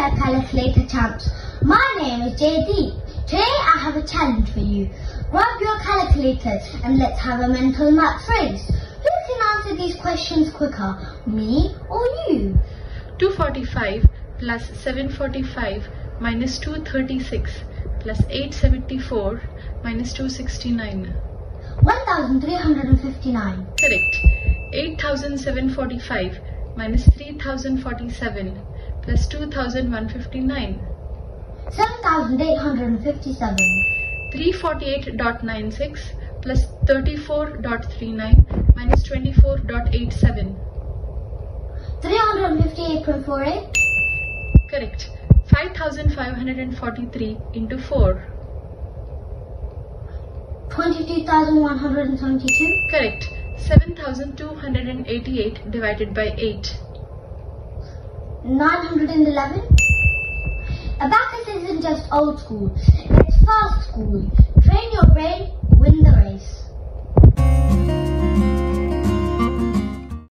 there, calculator champs. My name is Jaideep. Today I have a challenge for you. Grab your calculators and let's have a mental maths race. Who can answer these questions quicker, me or you? 245 plus 745 minus 236 plus 874 minus 269. 1359. Correct. 8745 minus 3047 plus 2159. 7857. 348.96 plus 34.39 minus 24.87. 358.48. Correct. 5543 into 4. 22,172. Correct. 7288 divided by 8. 911. Abacus isn't just old school, it's fast school.